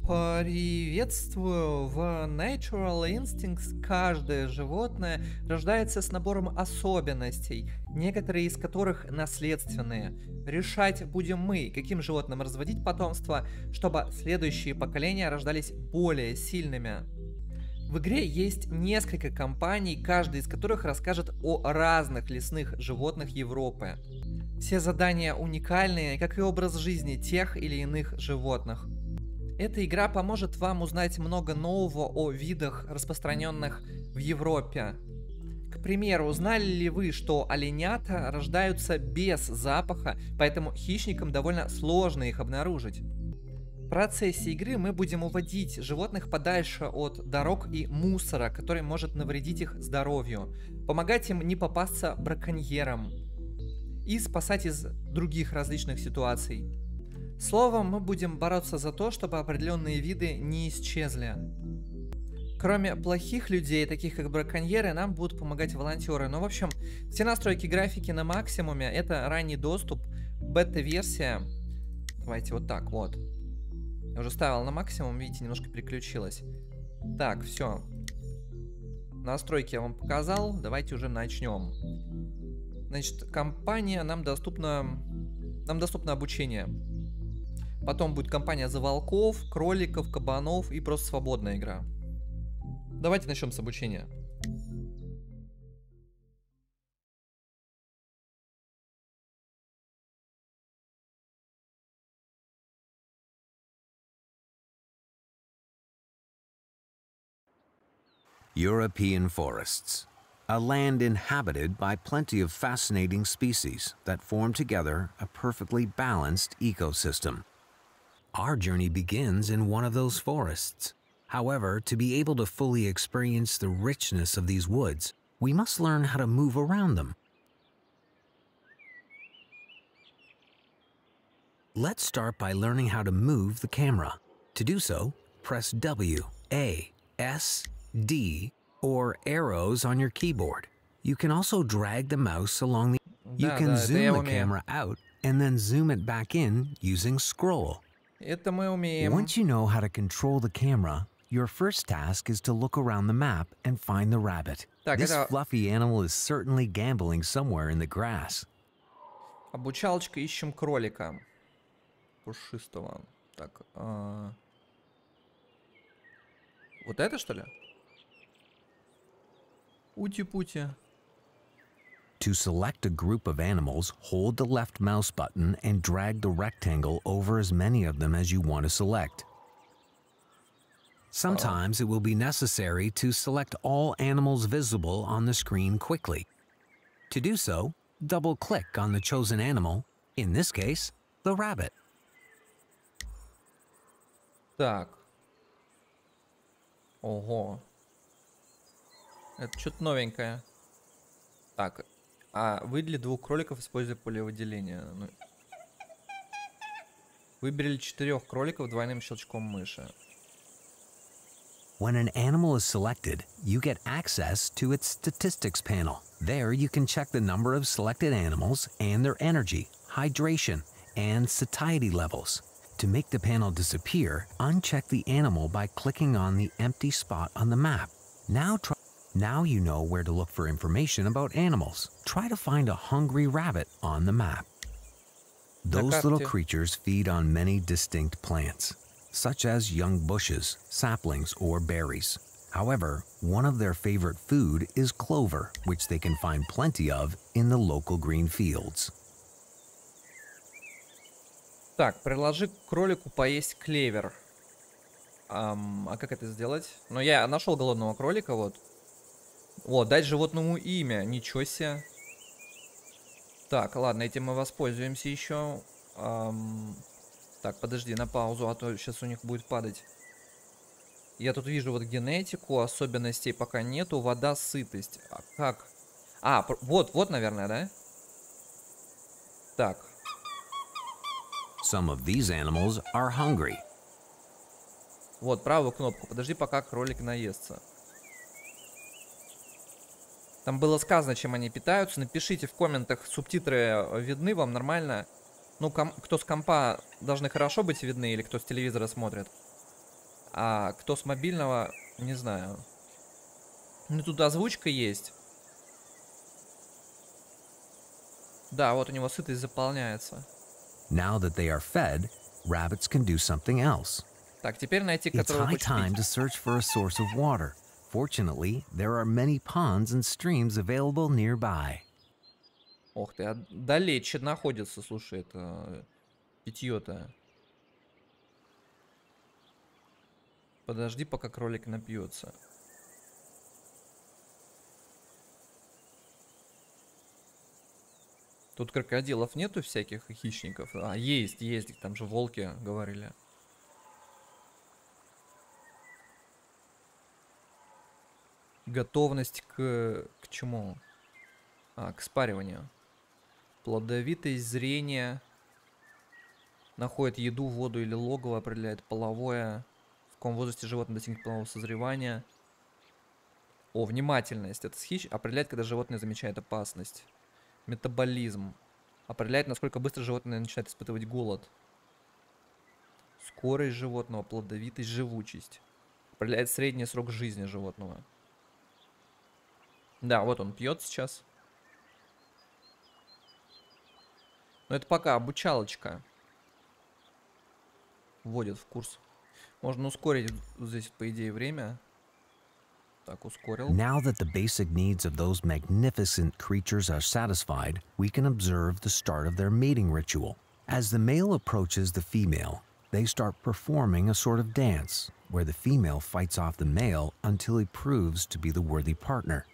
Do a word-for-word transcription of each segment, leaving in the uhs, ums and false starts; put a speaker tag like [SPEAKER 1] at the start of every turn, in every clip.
[SPEAKER 1] Приветствую! В Natural Instincts каждое животное рождается с набором особенностей, некоторые из которых наследственные. Решать будем мы, каким животным разводить потомство, чтобы следующие поколения рождались более сильными. В игре есть несколько компаний, каждая из которых расскажет о разных лесных животных Европы. Все задания уникальные, как и образ жизни тех или иных животных. Эта игра поможет вам узнать много нового о видах, распространенных в Европе. К примеру, знали ли вы, что оленята рождаются без запаха, поэтому хищникам довольно сложно их обнаружить? В процессе игры мы будем уводить животных подальше от дорог и мусора, который может навредить их здоровью, помогать им не попасться браконьерам и спасать из других различных ситуаций. Словом, мы будем бороться за то, чтобы определенные виды не исчезли. Кроме плохих людей, таких как браконьеры, нам будут помогать волонтеры. Ну, в общем, все настройки графики на максимуме. Это ранний доступ, бета-версия. Давайте вот так вот. Я уже ставил на максимум, видите, немножко переключилось. Так, все. Настройки я вам показал. Давайте уже начнем. Значит, компания нам доступна... Нам доступно обучение. Потом будет компания за волков, кроликов, кабанов и просто свободная игра. Давайте начнем с обучения.
[SPEAKER 2] European forests. A land inhabited by plenty of fascinating species that form together a perfectly balanced ecosystem. Our journey begins in one of those forests. However, to be able to fully experience the richness of these woods, we must learn how to move around them. Let's start by learning how to move the camera. To do so, press W, A, S, D, or arrows on your keyboard. You can also drag the mouse along the... You
[SPEAKER 1] Да,
[SPEAKER 2] can
[SPEAKER 1] да,
[SPEAKER 2] zoom
[SPEAKER 1] это я
[SPEAKER 2] the
[SPEAKER 1] умею.
[SPEAKER 2] camera out and then zoom it back in using scroll.
[SPEAKER 1] Это мы умеем.
[SPEAKER 2] Once you know how to control the camera, your first task is to look around the map and find the rabbit.
[SPEAKER 1] Так,
[SPEAKER 2] This
[SPEAKER 1] это
[SPEAKER 2] fluffy animal is certainly gambling somewhere in the grass.
[SPEAKER 1] обучалочка, ищем кролика. Пушистого. Так, а... вот это что ли? Ути-пути.
[SPEAKER 2] To select a group of animals, hold the left mouse button and drag the rectangle over as many of them as you want to select. Sometimes it will be necessary to select all animals visible on the screen quickly. To do so, double-click on the chosen animal, in this case, the rabbit.
[SPEAKER 1] Так. Ого. Это что-то новенькое. Так. А выдели двух кроликов, используя поле выделения. Ну... Выбрали четырех кроликов двойным щелчком мыши.
[SPEAKER 2] When an animal is selected, you get access to its statistics panel. There you can check the number of selected animals and their energy, hydration, and satiety levels. To make the panel disappear, uncheck the animal by clicking on the empty spot on the map. Now try Now you know where to look for information about animals. Try to find a hungry rabbit on the map. Those little creatures feed on many distinct plants, such as young bushes, saplings, or berries. However, one of their favorite food is clover, which they can find plenty of in the local green fields.
[SPEAKER 1] Так, предложи кролику поесть клевер. Ам, а как это сделать? Ну, я нашел голодного кролика, вот. Вот, дать животному имя. Ничего себе. Так, ладно, этим мы воспользуемся еще. Ам... Так, подожди, на паузу, а то сейчас у них будет падать. Я тут вижу вот генетику, особенностей пока нету. Вода, сытость. А как? А, вот, вот, наверное, да? Так.
[SPEAKER 2] Some of these animals are hungry.
[SPEAKER 1] Вот, правую кнопку. Подожди, пока кролик наестся. Там было сказано, чем они питаются. Напишите в комментах, субтитры видны вам нормально. Ну, ком кто с компа должны хорошо быть видны, или кто с телевизора смотрит. А кто с мобильного, не знаю. Ну, тут озвучка есть. Да, вот у него сытость заполняется.
[SPEAKER 2] Now that they are fed, rabbits can do something else.
[SPEAKER 1] Так, теперь найти,
[SPEAKER 2] It's
[SPEAKER 1] которого
[SPEAKER 2] high
[SPEAKER 1] хочет
[SPEAKER 2] time
[SPEAKER 1] пить.
[SPEAKER 2] to search for a source of water. Fortunately, there are many ponds and streams available nearby.
[SPEAKER 1] Ох ты, а далече находится, слушай, это питье-то. Подожди, пока кролик напьется. Тут крокодилов нету всяких хищников? А, есть, есть, там же волки говорили. Готовность к... к чему? А, к спариванию. Плодовитость, зрение. Находит еду, воду или логово, определяет половое. В каком возрасте животное достигнет полового созревания. О, внимательность. Это хищ... определяет, когда животное замечает опасность. Метаболизм. Определяет, насколько быстро животное начинает испытывать голод. Скорость животного, плодовитость, живучесть. Определяет средний срок жизни животного. Да, вот он пьет сейчас. Но это пока обучалочка. Вводит в курс. Можно ускорить здесь, по идее, время. Так, ускорил.
[SPEAKER 2] Now that the basic needs of those magnificent creatures are satisfied, we can observe the start of their mating ritual. As the male approaches the female, they start performing a sort of dance, where the female fights off the male until he proves to be the worthy partner.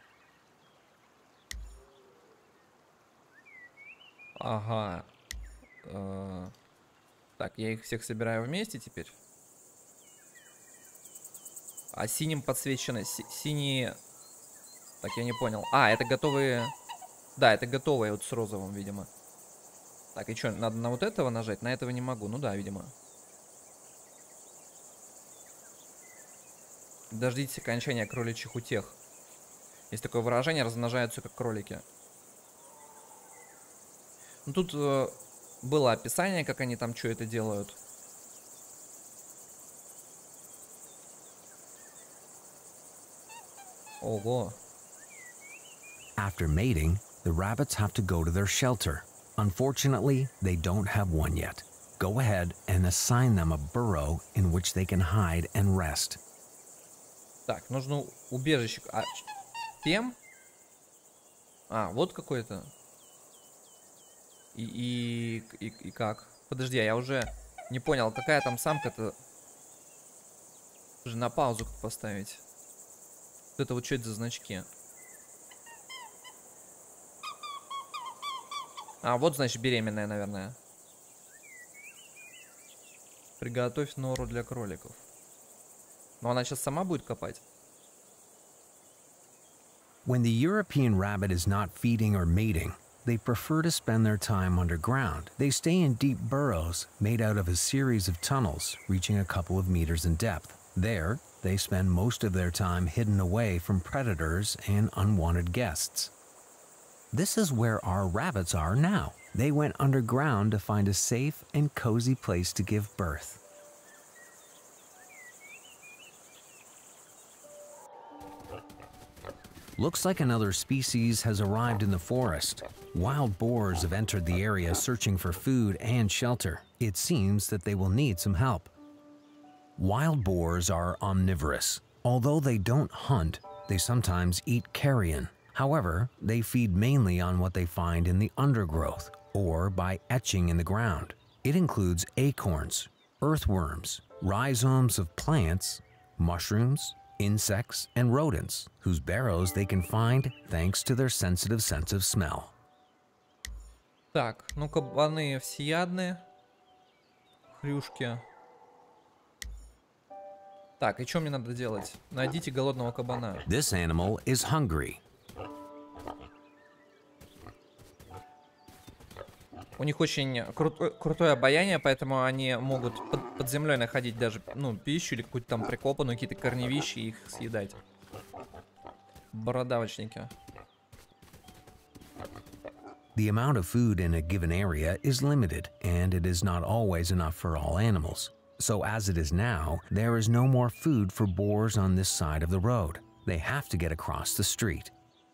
[SPEAKER 1] Ага. Э, так, я их всех собираю вместе теперь. А синим подсвечено. Си синие... Так, я не понял. А, это готовые... Да, это готовые вот с розовым, видимо. Так, и что, надо на вот этого нажать? На этого не могу. Ну да, видимо. Дождитесь окончания кроличьих утех. Есть такое выражение, размножаются как кролики. Ну, тут э, было описание, как они там что это делают. Ого.
[SPEAKER 2] After mating, the rabbits have to go to their shelter. Unfortunately, they don't have one yet. Go ahead and assign them a burrow in which they can hide and rest.
[SPEAKER 1] Так, нужно убежище. А, пем? А, вот какой-то. И, и, и, и как? Подожди, а я уже не понял, какая там самка-то. На паузу как поставить? Вот это вот что это за значки? А, вот, значит, беременная, наверное. Приготовь нору для кроликов. Но она сейчас сама будет копать?
[SPEAKER 2] When the European rabbit is not feeding or mating, they prefer to spend their time underground. They stay in deep burrows made out of a series of tunnels reaching a couple of meters in depth. There, they spend most of their time hidden away from predators and unwanted guests. This is where our rabbits are now. They went underground to find a safe and cozy place to give birth. Looks like another species has arrived in the forest. Wild boars have entered the area searching for food and shelter. It seems that they will need some help. Wild boars are omnivorous. Although they don't hunt, they sometimes eat carrion. However, they feed mainly on what they find in the undergrowth or by etching in the ground. It includes acorns, earthworms, rhizomes of plants, mushrooms, insects, and rodents, whose burrows they can find thanks to their sensitive sense of smell.
[SPEAKER 1] Так, ну кабаны всеядные. Хрюшки. Так, и что мне надо делать? Найдите голодного кабана.
[SPEAKER 2] This animal is hungry.
[SPEAKER 1] У них очень кру- крутое обаяние, поэтому они могут под, под землей находить даже, ну, пищу или какую-то там прикопанную, какие-то корневища и их съедать. Бородавочники.
[SPEAKER 2] The amount of food in a given area is limited, and it is not always enough for all animals. So as it is now, there is no more food for boars on this side of the road. They have to get across the street.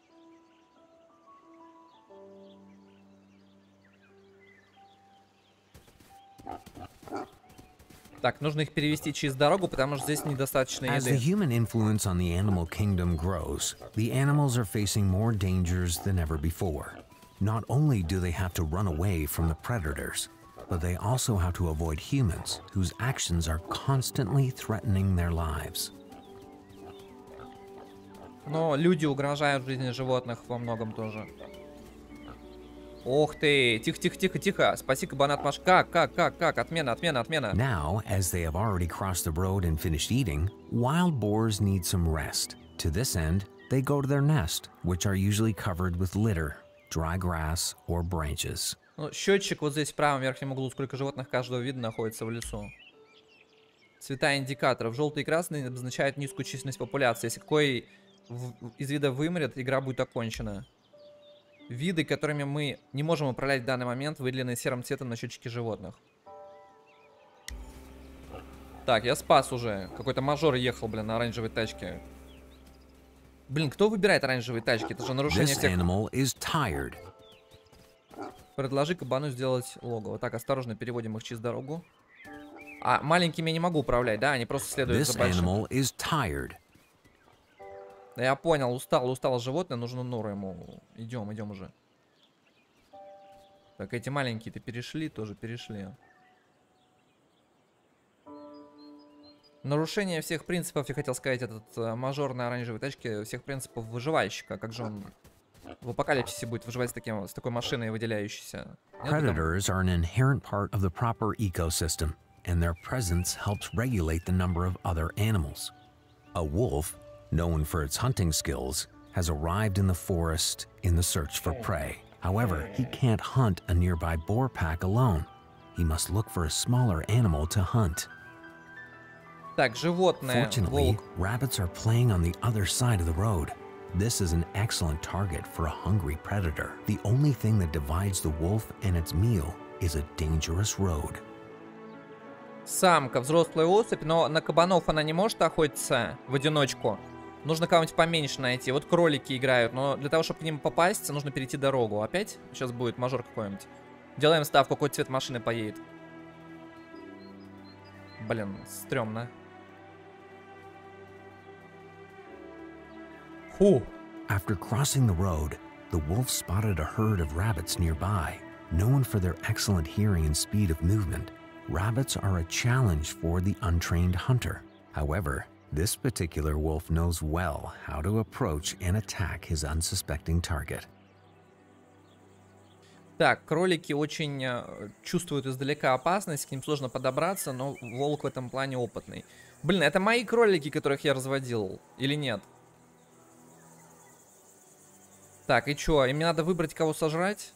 [SPEAKER 1] Так, нужно их перевести через дорогу, потому что здесь недостаточно
[SPEAKER 2] As the
[SPEAKER 1] еды.
[SPEAKER 2] human influence on the animal kingdom grows, the animals are facing more dangers than ever before. Not only do they have to run away from the predators, but they also have to avoid humans whose actions are constantly threatening their lives.
[SPEAKER 1] Но люди угрожают жизни животных во многом тоже. Ох ты, тихо-тихо-тихо-тихо, спаси кабана Маш. Как, как, как, как, отмена, отмена, отмена.
[SPEAKER 2] Now, as they have already crossed the road and finished eating, wild boars need some rest. To this end, they go to their nest, which are usually covered with litter, dry grass, or branches.
[SPEAKER 1] Ну, счетчик вот здесь в правом верхнем углу, сколько животных каждого вида находится в лесу. Цвета индикаторов. Желтый и красный обозначают низкую численность популяции. Если какой из вида вымрет, игра будет окончена. Виды, которыми мы не можем управлять в данный момент, выделены серым цветом на счетчике животных. Так, я спас уже. Какой-то мажор ехал, блин, на оранжевой тачке. Блин, кто выбирает оранжевые тачки? Это же нарушение всех... Предложи кабану сделать логово. Так, осторожно переводим их через дорогу. А, маленькими я не могу управлять, да? Они просто следуют за большим. Да я понял, устал, устало животное, нужно нору ему. Идем, идем уже. Так, эти маленькие-то перешли, тоже перешли. Нарушение всех принципов, я хотел сказать, этот э, мажор на оранжевой тачке, всех принципов выживальщика. Как же он в апокалипсисе будет выживать с, таким, с такой машиной выделяющейся?
[SPEAKER 2] Predators are an inherent part of the proper ecosystem, and their presence helps regulate the number of other animals. A wolf, known for its hunting skills, has arrived in the forest in the search for prey. However, he can't hunt a nearby boar pack alone. He must look for a smaller animal to hunt.
[SPEAKER 1] Так, животное.
[SPEAKER 2] Fortunately, rabbits are playing on the other side of the road. This is an excellent target for a hungry predator. The only thing that divides the wolf and its meal is a dangerous road.
[SPEAKER 1] Самка, взрослая особь, но на кабанов она не может охотиться в одиночку. Нужно кого-нибудь поменьше найти. Вот кролики играют, но для того, чтобы к ним попасть, нужно перейти дорогу. Опять? Сейчас будет мажор какой-нибудь. Делаем ставку, какой цвет машины поедет. Блин, стрёмно. Фу.
[SPEAKER 2] After crossing the road, the wolf spotted a herd of rabbits nearby. Known for their excellent hearing and speed of movement, rabbits are a challenge for the untrained hunter. However, this particular wolf knows well how to approach and attack his unsuspecting target.
[SPEAKER 1] Так, кролики очень э, чувствуют издалека опасность, к ним сложно подобраться, но волк в этом плане опытный. Блин, это мои кролики, которых я разводил, или нет? Так, и чё, им надо выбрать, кого сожрать?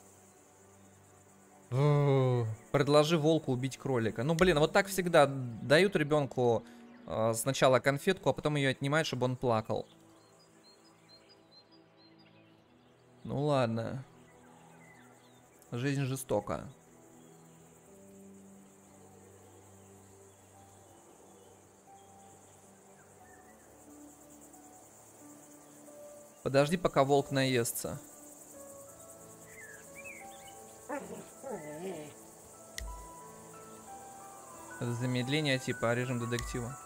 [SPEAKER 1] Предложи волку убить кролика. Ну, блин, вот так всегда дают ребенку э, сначала конфетку, а потом ее отнимают, чтобы он плакал. Ну ладно. Жизнь жестока. Подожди, пока волк наестся. Это замедление типа режим детектива.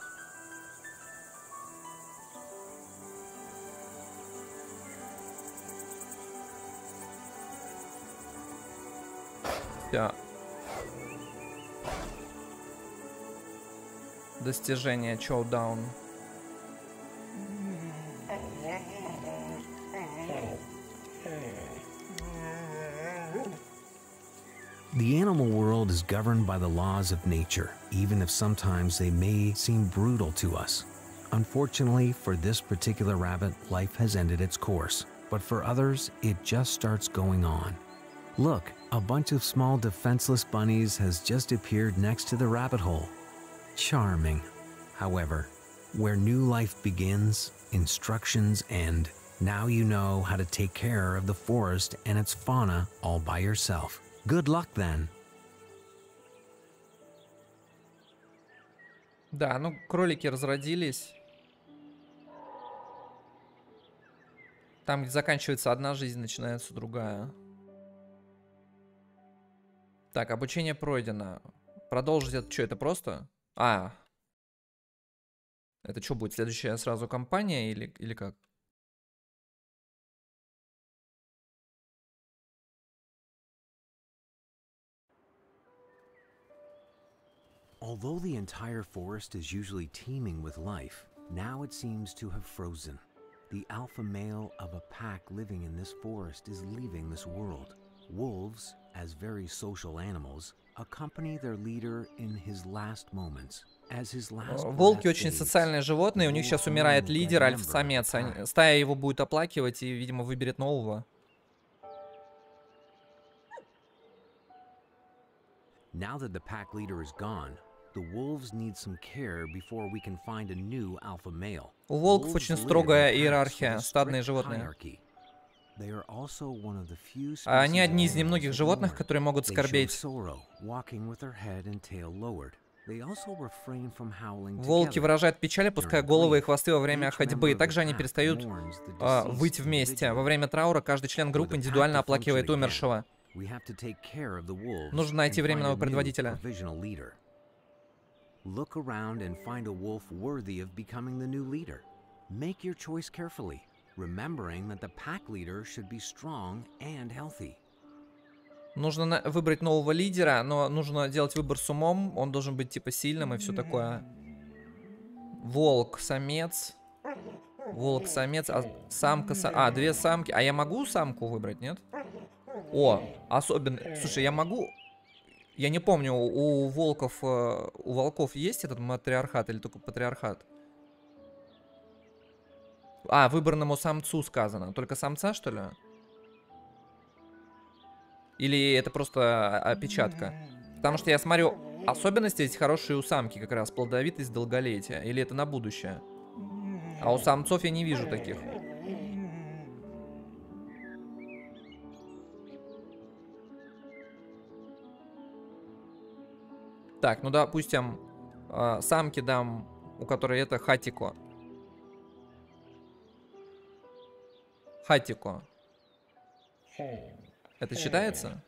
[SPEAKER 1] Все. Достижение чоу-даун.
[SPEAKER 2] The animal world is governed by the laws of nature, even if sometimes they may seem brutal to us. Unfortunately, for this particular rabbit, life has ended its course, but for others, it just starts going on. Look, a bunch of small defenseless bunnies has just appeared next to the rabbit hole. Charming. However, where new life begins, instructions end. Now you know how to take care of the forest and its fauna all by yourself. Good luck then.
[SPEAKER 1] Да, ну кролики разродились. Там, где заканчивается одна жизнь, начинается другая. Так, обучение пройдено. Продолжить это что, это просто? А. Это что будет? Следующая сразу кампания или, или как?
[SPEAKER 2] Although the entire forest is usually teeming with life, now it seems to have frozen. The alpha male of a pack living in this forest is leaving this world. Wolves, as very social animals, accompany their leader in his last moments. As his last
[SPEAKER 1] Волки очень социальные животные, у них сейчас умирает лидер, альфа-самец. Стая его будет оплакивать и, видимо, выберет нового.
[SPEAKER 2] Now that the pack leader is gone, the wolves need some care before we can find a new alpha male.
[SPEAKER 1] У волков очень строгая иерархия, стадные животные. Они одни из немногих животных, которые могут скорбеть. Волки выражают печаль, опуская головы и хвосты во время ходьбы. Также они перестают э, выть вместе. Во время траура каждый член группы индивидуально оплакивает умершего. Нужно найти временного предводителя.
[SPEAKER 2] Look around and find a wolf worthy of becoming the new leader. Make your choice carefully, remembering that the pack leader should be strong and healthy.
[SPEAKER 1] Нужно выбрать нового лидера, но нужно делать выбор с умом. Он должен быть типа сильным и все такое. Волк, самец. Волк, самец, а самка, са... а, две самки. А я могу самку выбрать, нет? О, особенно. Слушай, я могу... Я не помню, у волков, у волков есть этот матриархат или только патриархат? А, выбранному самцу сказано. Только самца, что ли? Или это просто опечатка? Потому что я смотрю, особенности эти хорошие у самки как раз. Плодовитость, долголетие. Или это на будущее? А у самцов я не вижу таких. Так, ну допустим, э, самки дам, у которой это Хатико. Хатико. Это считается?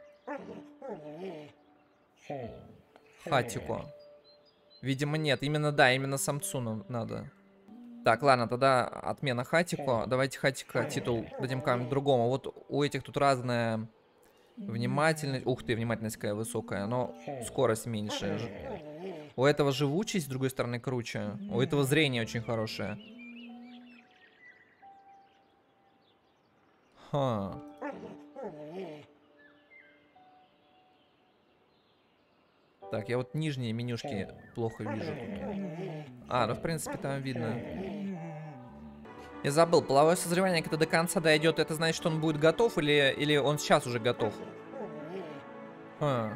[SPEAKER 1] Хатико. Видимо, нет. Именно, да, именно самцу надо. Так, ладно, тогда отмена Хатико. Давайте Хатико титул дадим кому-нибудь другому. Вот у этих тут разная... Внимательность. Ух ты, внимательность какая высокая, но скорость меньше. У этого живучесть, с другой стороны, круче. У этого зрение очень хорошее. Ха. Так, я вот нижние менюшки плохо вижу. А, ну в принципе там видно. Я забыл, половое созревание, когда до конца дойдет, это значит, что он будет готов или, или он сейчас уже готов? Ха.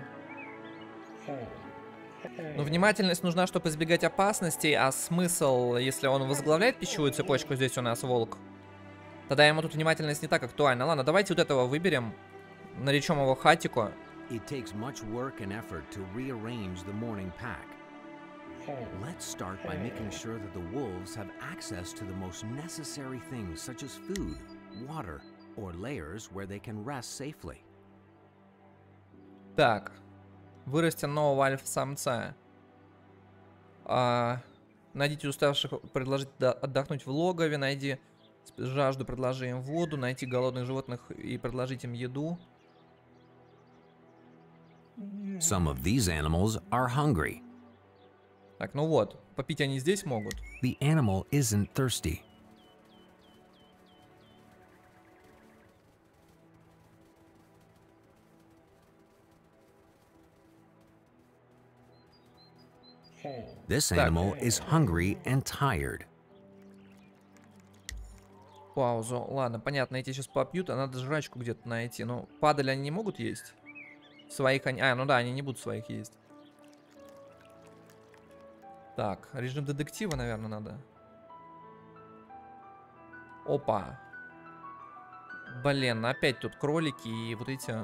[SPEAKER 1] Ну, внимательность нужна, чтобы избегать опасностей, а смысл, если он возглавляет пищевую цепочку, здесь у нас волк, тогда ему тут внимательность не так актуальна. Ладно, давайте вот этого выберем, наречем его Хатико.
[SPEAKER 2] Let's start by making sure that the wolves have access to the most necessary things such as food, water, or lairs where they can rest safely.
[SPEAKER 1] Так, вырасти нового альфа-самца. А, найдите уставших, предложить отдохнуть в логове, найди жажду, предложи им воду, найти голодных животных и предложить им еду.
[SPEAKER 2] Some of these animals are hungry.
[SPEAKER 1] Так, ну вот, попить они здесь могут.
[SPEAKER 2] The animal isn't thirsty. This animal is hungry and tired.
[SPEAKER 1] Паузу. Ладно, понятно, эти сейчас попьют, а надо жрачку где-то найти. Ну, падали они не могут есть? Своих они... А, ну да, они не будут своих есть. Так, режим детектива, наверное, надо. Опа. Блин, опять тут кролики и вот эти...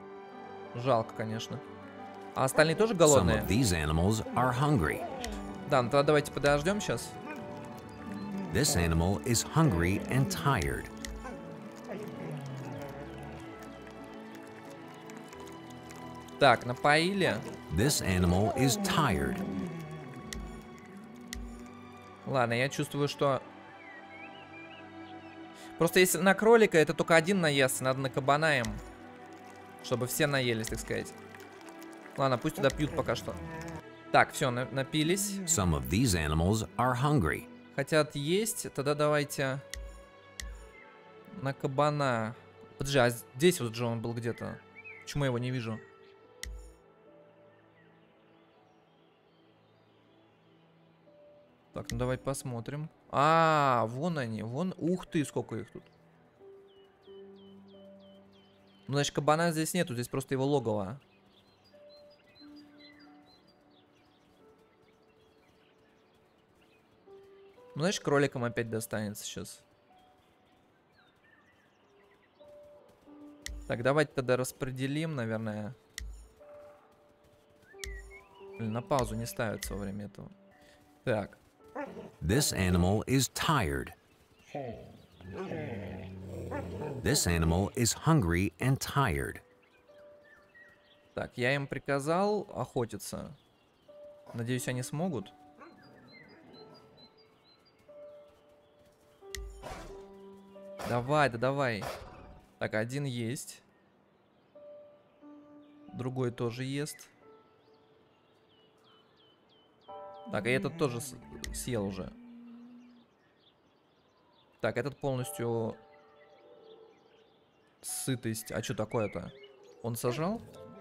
[SPEAKER 1] Жалко, конечно. А остальные тоже голодные? Да, ну тогда давайте подождем сейчас.
[SPEAKER 2] This animal is hungry and tired.
[SPEAKER 1] Так, напоили.
[SPEAKER 2] This animal is tired.
[SPEAKER 1] Ладно, я чувствую, что... Просто если на кролика, это только один наестся, надо на кабана им. Чтобы все наелись, так сказать. Ладно, пусть туда пьют пока что. Так, все, на напились.
[SPEAKER 2] Some of these animals are hungry.
[SPEAKER 1] Хотят есть, тогда давайте на кабана. Подожди, а здесь вот же он был где-то. Почему я его не вижу? Так, ну давай посмотрим. А, вон они, вон. Ух ты, сколько их тут. Ну, значит, кабана здесь нету, здесь просто его логово. Ну, значит, кроликам опять достанется сейчас. Так, давайте тогда распределим, наверное. Блин, на паузу не ставится во время этого. Так.
[SPEAKER 2] This animal is tired. This animal is hungry and tired.
[SPEAKER 1] Так, я им приказал охотиться. Надеюсь, они смогут. Давай, да давай. Так, один есть. Другой тоже ест. Так, и этот тоже съел уже. Так, этот полностью сытость. А что такое-то? Он сажал?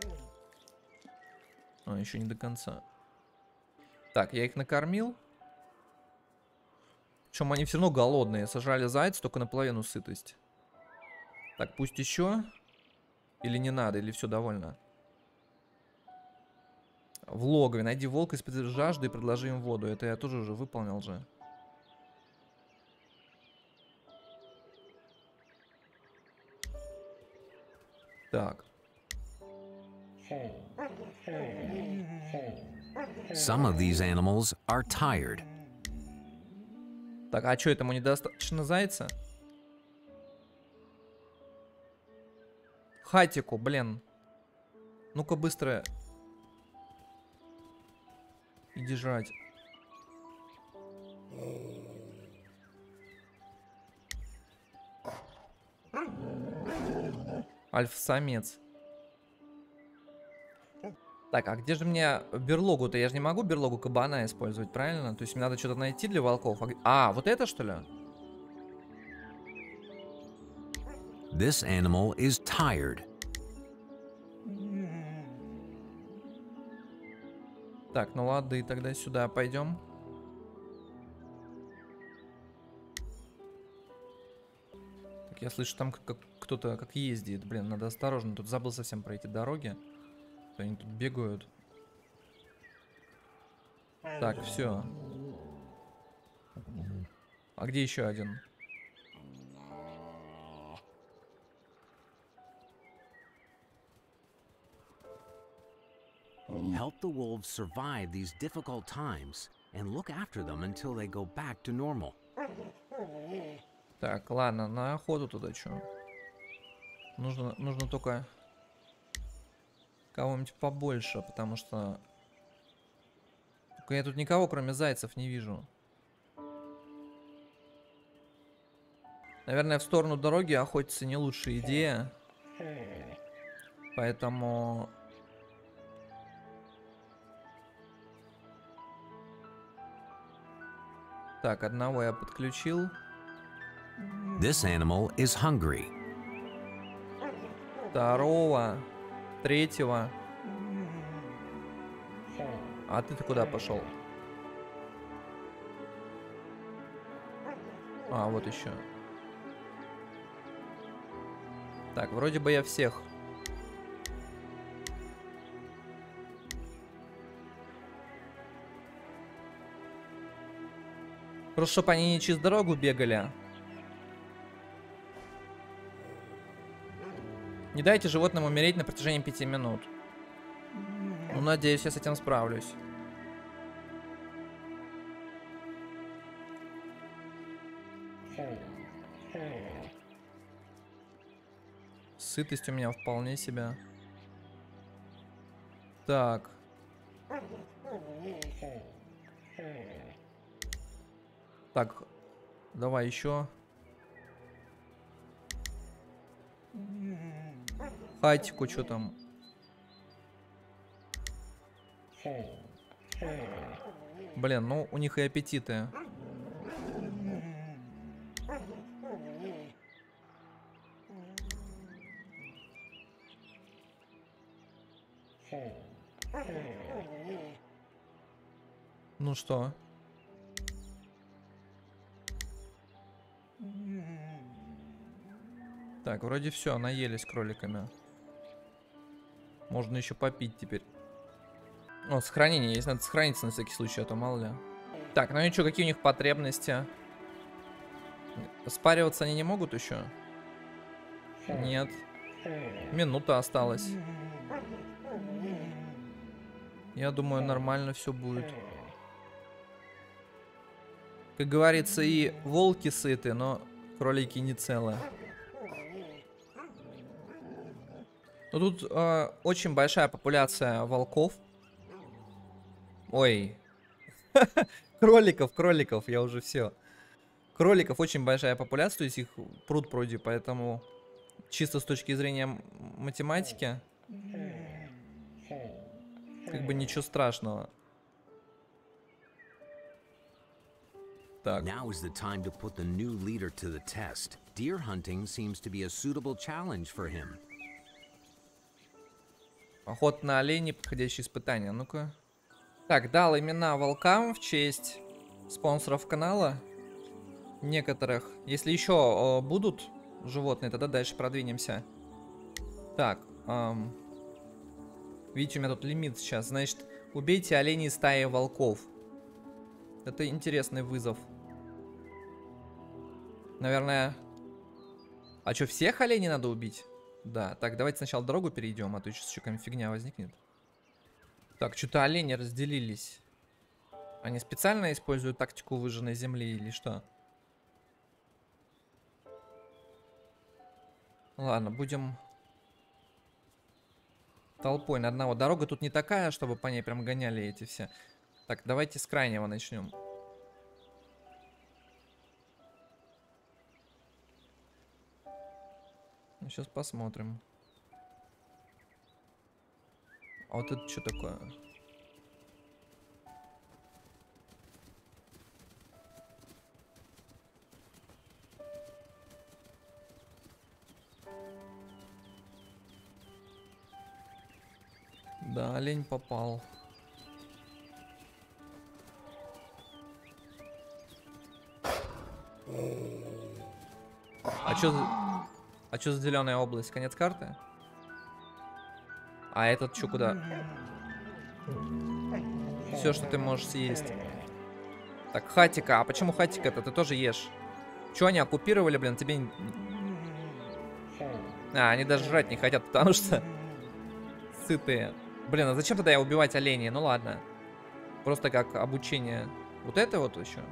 [SPEAKER 1] А, еще не до конца. Так, я их накормил. Причем они все равно голодные. Сажали зайца, только наполовину сытость. Так, пусть еще. Или не надо, или все довольно. В логове. Найди волка из-под жажды и предложи им воду. Это я тоже уже выполнил же. Так.
[SPEAKER 2] Some of these animals are tired.
[SPEAKER 1] Так, а что, этому недостаточно зайца? Хатику, блин. Ну-ка быстро. Иди жрать. Альфа-самец. Так, а где же мне берлогу-то? Я же не могу берлогу кабана использовать, правильно? То есть мне надо что-то найти для волков. А, вот это что ли?
[SPEAKER 2] This animal is tired.
[SPEAKER 1] Так, ну ладно, и тогда сюда пойдем. Так, я слышу, там как, как кто-то как ездит. Блин, надо осторожно. Тут забыл совсем про эти дороги. Они тут бегают. Так, все. А где еще один?
[SPEAKER 2] Help the wolves survive these difficult times and look after them until they go back to normal.
[SPEAKER 1] Так, ладно, на охоту туда что? Нужно, нужно только кого-нибудь побольше, потому что только я тут никого, кроме зайцев, не вижу. Наверное, в сторону дороги охотиться не лучшая идея. Поэтому... Так, одного я подключил.
[SPEAKER 2] This animal is hungry.
[SPEAKER 1] Второго. Третьего. А ты-то куда пошел? А, вот еще. Так, вроде бы я всех. Просто чтобы они не через дорогу бегали. Не дайте животному умереть на протяжении пяти минут. Ну, надеюсь, я с этим справлюсь. Сытость у меня вполне себе. Так. Так, давай еще. Хатику, что там? Блин, ну у них и аппетиты. Ну что? Так, вроде все, наелись кроликами. Можно еще попить теперь. О, сохранение есть, надо сохраниться на всякий случай, а то мало ли. Так, ну и что, какие у них потребности? Спариваться они не могут еще? Нет. Минута осталась. Я думаю, нормально все будет. Как говорится, и волки сыты, но кролики не целы. Но тут э, очень большая популяция волков. Ой. Кроликов, кроликов, я уже все. Кроликов очень большая популяция, то есть их пруд пруди, поэтому чисто с точки зрения математики, как бы ничего страшного. Так.
[SPEAKER 2] Now is the time to put the new leader to the test. Deer hunting seems to be a suitable challenge for him.
[SPEAKER 1] Охота на оленей, подходящее испытание. Ну-ка. Так, дал имена волкам в честь спонсоров канала. Некоторых. Если еще о, будут животные, тогда дальше продвинемся. Так. Эм, видите, у меня тут лимит сейчас. Значит, убейте оленей стаи волков. Это интересный вызов. Наверное... А что, всех оленей надо убить? Да, так, давайте сначала дорогу перейдем, а то сейчас еще какая-нибудь фигня возникнет. Так, что-то олени разделились. Они специально используют тактику выжженной земли или что? Ладно, будем толпой на одного. Дорога тут не такая, чтобы по ней прям гоняли эти все. Так, давайте с крайнего начнем. Сейчас посмотрим. А вот это что такое? Да, олень попал. А что за... А что за зеленая область? Конец карты? А этот что куда? Все, что ты можешь съесть. Так, хатика. А почему хатика-то? Ты тоже ешь. Че они оккупировали, блин? Тебе... А, они даже жрать не хотят, потому что... Сытые. Блин, а зачем тогда я убивать оленей? Ну ладно. Просто как обучение. Вот это вот еще.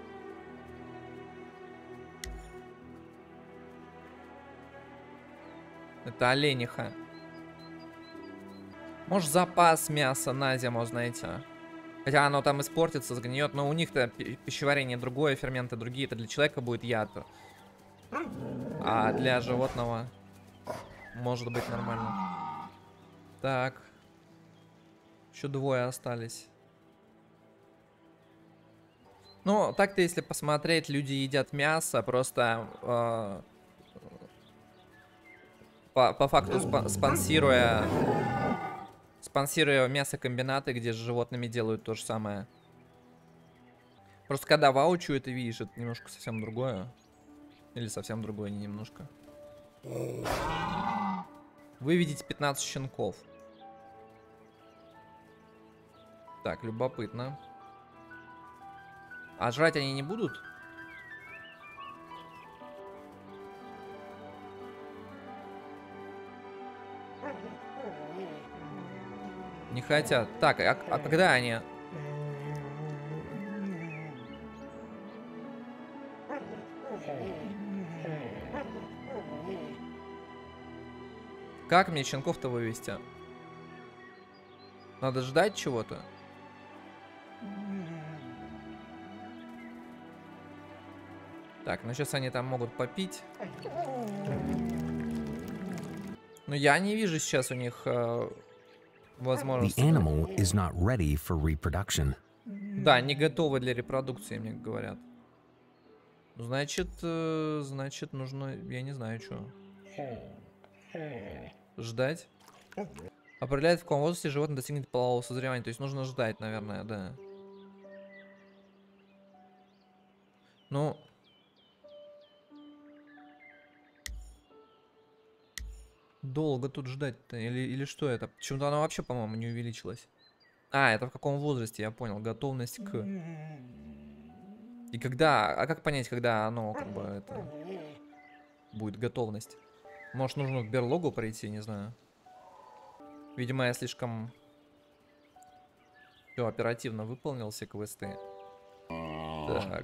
[SPEAKER 1] Это олениха. Может, запас мяса на зиму, знаете. Хотя оно там испортится, сгниет. Но у них-то пищеварение другое, ферменты другие. Это для человека будет яд. А для животного может быть нормально. Так. Еще двое остались. Ну, так-то, если посмотреть, люди едят мясо, просто... Э По, по факту спон спонсируя спонсируя мясокомбинаты, где с животными делают то же самое. Просто когда воочию это видишь, это немножко совсем другое. Или совсем другое, не немножко. Вы видите пятнадцать щенков. Так, любопытно. А жрать они не будут? Не хотят. Так, а, а когда они? Как мне щенков-то вывести? Надо ждать чего-то? Так, ну сейчас они там могут попить. Но я не вижу сейчас у них э, возможности.
[SPEAKER 2] The animal is not ready for reproduction.
[SPEAKER 1] Да, не готовы для репродукции, мне говорят. Значит, э, значит, нужно, я не знаю, что. Ждать. Определяет, в каком возрасте животное достигнет полового созревания. То есть нужно ждать, наверное, да. Ну... Долго тут ждать-то? Или, или что это? Почему-то она вообще, по-моему, не увеличилась. А, это в каком возрасте, я понял. Готовность к... И когда... А как понять, когда оно, как бы, это... Будет готовность? Может, нужно в берлогу пройти, не знаю. Видимо, я слишком... Все оперативно выполнил все квесты. Так...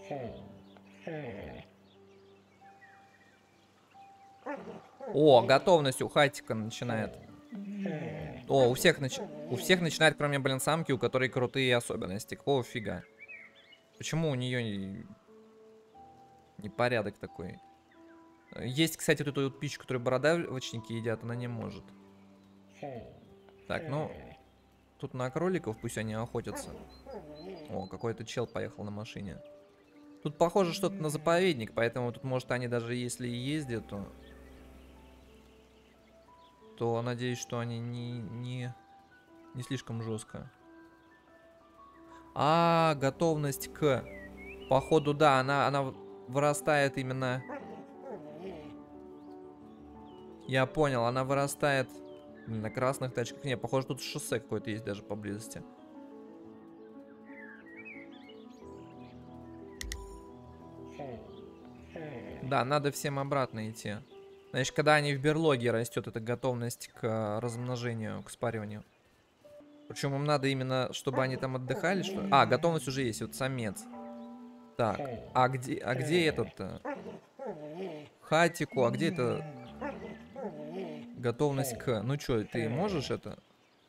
[SPEAKER 1] О, готовность у Хатика начинает. О, у всех, нач... у всех начинает, кроме, блин, самки, у которой крутые особенности. Какого фига? Почему у нее не... непорядок такой? Есть, кстати, вот эту вот пищу, которую бородавочники едят, она не может. Так, ну... Тут на кроликов пусть они охотятся. О, какой-то чел поехал на машине. Тут похоже что-то на заповедник, поэтому тут, может, они даже если и ездят, то... то надеюсь, что они не, не, не слишком жестко. А, готовность к... Походу, да, она, она вырастает именно... Я понял, она вырастает на красных тачках. Не, похоже, тут шоссе какое-то есть даже поблизости. Да, надо всем обратно идти. Значит, когда они в берлоге растет, это готовность к размножению, к спариванию. Причем им надо именно, чтобы они там отдыхали, что ли? А, готовность уже есть, вот самец. Так, а где, а где этот-то? Хатику, а где это? Готовность к... Ну чё, ты можешь это?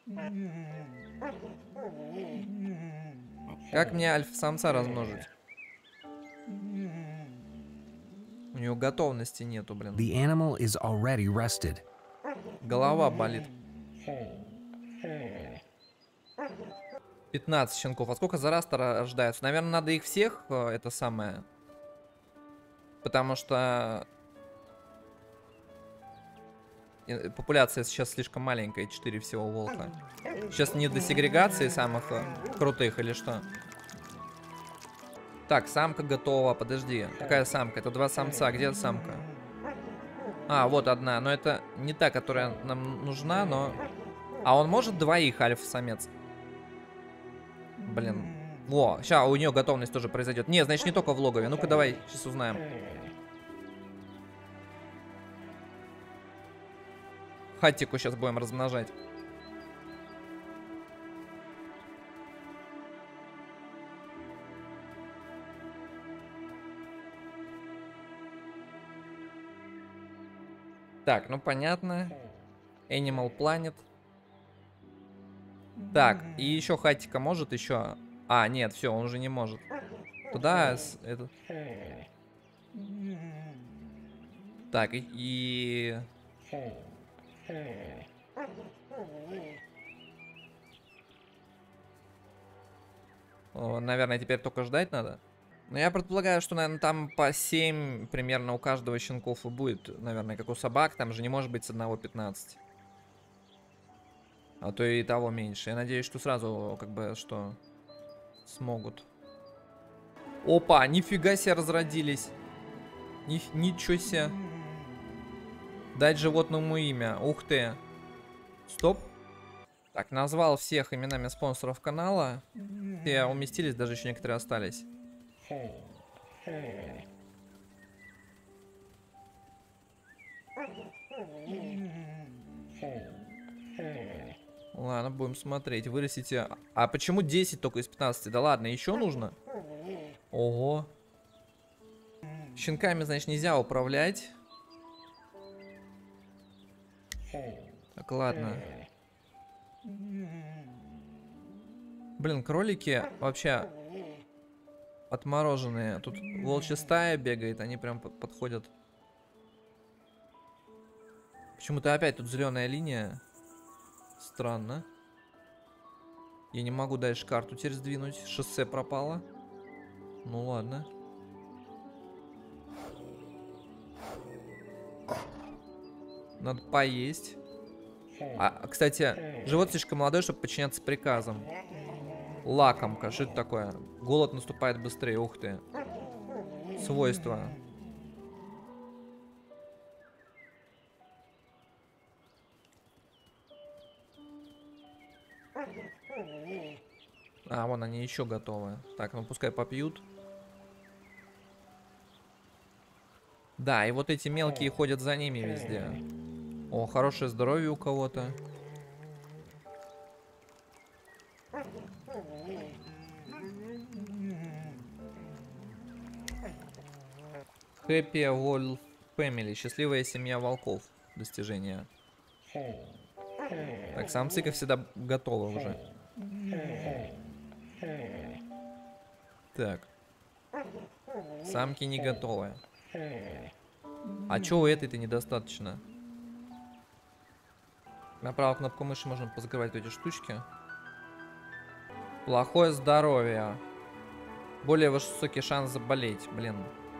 [SPEAKER 1] Как мне альфа-самца размножить? У него готовности нету, блин.
[SPEAKER 2] The animal is already rested.
[SPEAKER 1] Голова болит. пятнадцать щенков. А сколько за раз-то рождаются? Наверное, надо их всех, это самое. Потому что... популяция сейчас слишком маленькая, четыре всего волка. Сейчас не до сегрегации самых крутых или что? Так, самка готова, подожди. Какая самка? Это два самца, где самка? А, вот одна, но это не та, которая нам нужна, но... А он может двоих, альфа-самец? Блин. Во, сейчас у нее готовность тоже произойдет. Не, значит не только в логове. Ну-ка давай, сейчас узнаем. Хатику сейчас будем размножать. Так, ну понятно. Animal Planet. Так, и еще Хатика может еще... А, нет, все, он уже не может. Туда... С, это... Так, и... и... О, наверное, теперь только ждать надо. Но я предполагаю, что, наверное, там по семь примерно у каждого щенков и будет. Наверное, как у собак. Там же не может быть с одного пятнадцать. А то и того меньше. Я надеюсь, что сразу, как бы, что смогут. Опа, нифига себе разродились. Ни, ничего себе. Дать животному имя. Ух ты. Стоп. Так, назвал всех именами спонсоров канала. Все уместились, даже еще некоторые остались. Ладно, будем смотреть. Вырастите. А почему десять только из пятнадцати? Да ладно, еще нужно? Ого. Щенками, значит, нельзя управлять. Так, ладно. Блин, кролики вообще отмороженные. Тут волчья стая бегает, они прям подходят. Почему-то опять тут зеленая линия. Странно. Я не могу дальше карту теперь сдвинуть. Шоссе пропало. Ну ладно. Надо поесть. А, кстати, живот слишком молодой, чтобы подчиняться приказам. Лакомка, что это такое? Голод наступает быстрее, ух ты. Свойства. А, вон они еще готовы. Так, ну пускай попьют. Да, и вот эти мелкие ходят за ними везде. О, хорошее здоровье у кого-то. Happy Wolf Family. Счастливая семья волков. Достижение. Так, самцы, как всегда, готовы уже. Так. Самки не готовы. А чё у этой-то недостаточно? На правую кнопку мыши можно позакрывать эти штучки. Плохое здоровье. Более высокий шанс заболеть, блин.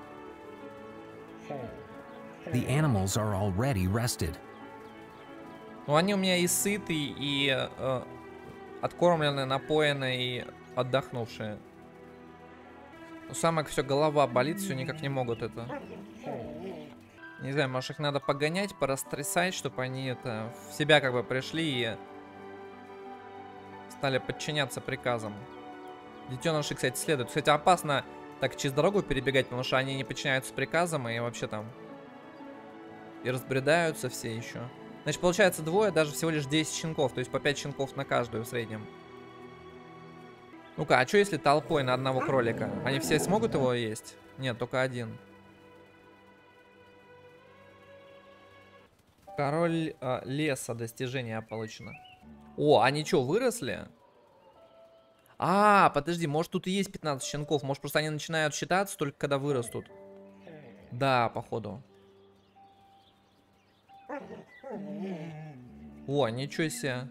[SPEAKER 2] The animals are already rested.
[SPEAKER 1] Ну они у меня и сытые, и э, откормленные, напоенные, и отдохнувшие. У самок все голова болит, все никак не могут это. Не знаю, может их надо погонять, порастрясать, чтобы они это в себя как бы пришли и стали подчиняться приказам. Детеныши, кстати, следуют. Кстати, опасно так через дорогу перебегать, потому что они не подчиняются приказам и вообще там и разбредаются все еще. Значит, получается двое, даже всего лишь десять щенков, то есть по пять щенков на каждую в среднем. Ну-ка, а что если толпой на одного кролика? Они все смогут его есть? Нет, только один. Король э, леса, достижение получено. О, они что, выросли? А, подожди, может тут и есть пятнадцать щенков. Может просто они начинают считаться только когда вырастут. Да, походу. О, ничего себе.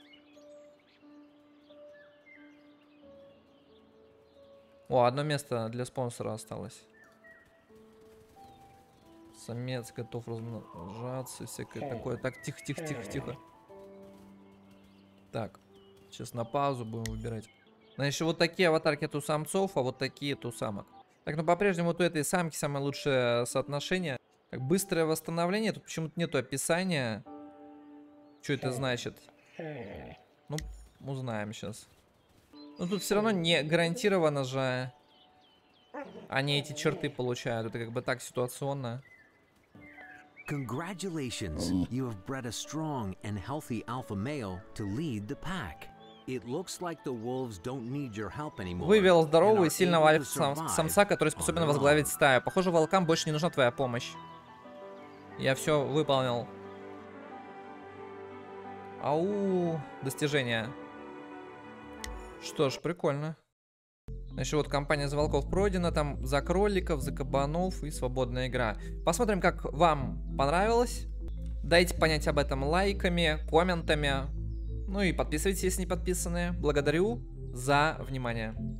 [SPEAKER 1] О, одно место для спонсора осталось. Самец готов размножаться, всякое такое. Так, тихо, тихо, тихо, тихо. Так, сейчас на паузу будем выбирать. Значит, вот такие аватарки от у самцов, а вот такие от у самок. Так, ну по-прежнему вот у этой самки самое лучшее соотношение. Так, быстрое восстановление. Тут почему-то нету описания. Что это значит? Ну, узнаем сейчас. Но тут все равно не гарантированно же они эти черты получают. Это как бы так ситуационно.
[SPEAKER 2] Congratulations, you have bred a strong and healthy alpha male to lead the pack. It looks like the wolves don't need your help anymore.
[SPEAKER 1] Вывел здорового и сильного альфа-самца, который способен возглавить стаю. Похоже, волкам больше не нужна твоя помощь. Я все выполнил. Ау, достижение. Что ж, прикольно. Значит, вот кампания за волков пройдена, там за кроликов, за кабанов и свободная игра. Посмотрим, как вам понравилось. Дайте понять об этом лайками, комментами. Ну и подписывайтесь, если не подписаны. Благодарю за внимание.